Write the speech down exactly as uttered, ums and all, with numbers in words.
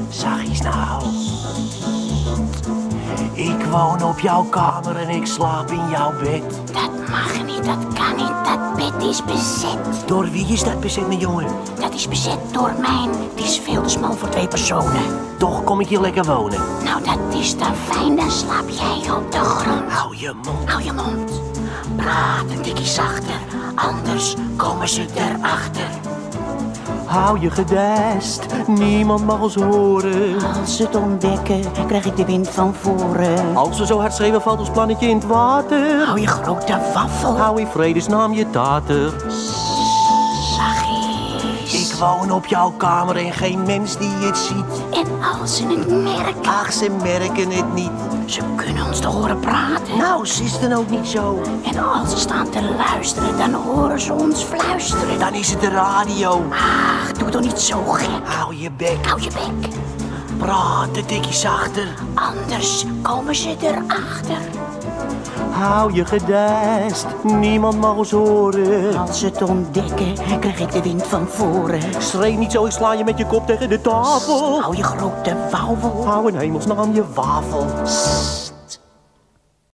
Zachtjes nou. Ik woon op jouw kamer en ik slaap in jouw bed. Dat mag niet, dat kan niet. Dat bed is bezet. Door wie is dat bezet, mijn jongen? Dat is bezet door mijn. Het is veel te smal voor twee personen. Toch kom ik hier lekker wonen. Nou, dat is dan fijn. Dan slaap jij op de grond. Hou je mond. Hou je mond. Praat een tikje zachter. Anders komen ze erachter. Hou je gedijst, niemand mag ons horen. Als ze het ontdekken, krijg ik de wind van voren. Als we zo hard schreeuwen, valt ons plannetje in het water. Hou je grote waffel. Hou in vredesnaam je tater. Zachtjes. Ik woon op jouw kamer en geen mens die het ziet. En als ze het merken. Ach, ze merken het niet. Ze kunnen ons te horen praten. Nou, ze is dan ook niet zo. En als ze staan te luisteren, dan horen ze ons fluisteren. Dan is het de radio. Ach, doe toch niet zo gek. Hou je bek. Hou je bek. Praat een tikje zachter. Anders komen ze erachter. Hou je gedijst, niemand mag ons horen. Als ze het ontdekken, krijg ik de wind van voren. Schreeuw niet zo, ik sla je met je kop tegen de tafel. Hou je grote wauwel. Hou in hemelsnaam je wafel.